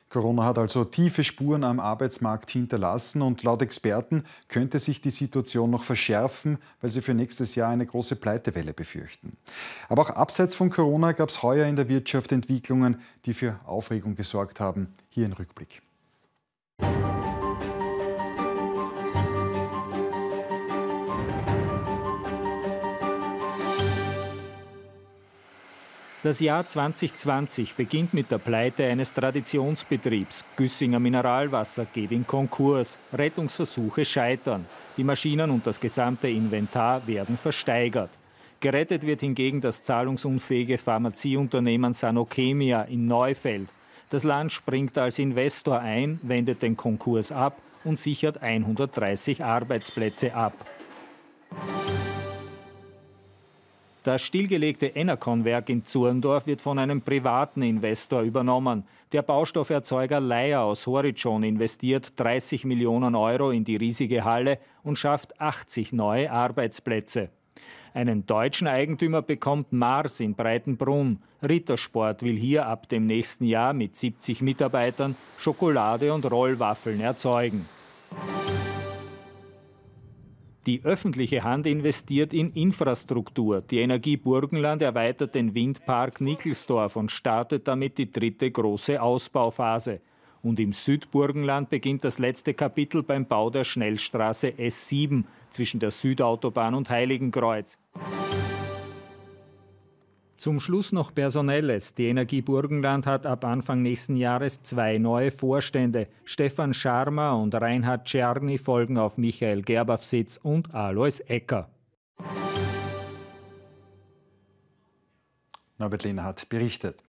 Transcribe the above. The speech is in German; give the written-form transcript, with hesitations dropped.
Corona hat also tiefe Spuren am Arbeitsmarkt hinterlassen und laut Experten könnte sich die Situation noch verschärfen, weil sie für nächstes Jahr eine große Pleitewelle befürchten. Aber auch abseits von Corona gab es heuer in der Wirtschaft Entwicklungen, die für Aufregung gesorgt haben. Hier ein Rückblick. Das Jahr 2020 beginnt mit der Pleite eines Traditionsbetriebs. Güssinger Mineralwasser geht in Konkurs. Rettungsversuche scheitern. Die Maschinen und das gesamte Inventar werden versteigert. Gerettet wird hingegen das zahlungsunfähige Pharmazieunternehmen Sanochemia in Neufeld. Das Land springt als Investor ein, wendet den Konkurs ab und sichert 130 Arbeitsplätze ab. Das stillgelegte Enercon-Werk in Zurndorf wird von einem privaten Investor übernommen. Der Baustofferzeuger Leier aus Horizon investiert 30 Millionen Euro in die riesige Halle und schafft 80 neue Arbeitsplätze. Einen deutschen Eigentümer bekommt Mars in Breitenbrunn. Rittersport will hier ab dem nächsten Jahr mit 70 Mitarbeitern Schokolade und Rollwaffeln erzeugen. Die öffentliche Hand investiert in Infrastruktur. Die Energie Burgenland erweitert den Windpark Nickelsdorf und startet damit die dritte große Ausbauphase. Und im Südburgenland beginnt das letzte Kapitel beim Bau der Schnellstraße S7 zwischen der Südautobahn und Heiligenkreuz. Zum Schluss noch Personelles. Die Energie Burgenland hat ab Anfang nächsten Jahres 2 neue Vorstände. Stefan Scharmer und Reinhard Czerny folgen auf Michael Gerbavsitz und Alois Ecker. Norbert Lehner hat berichtet.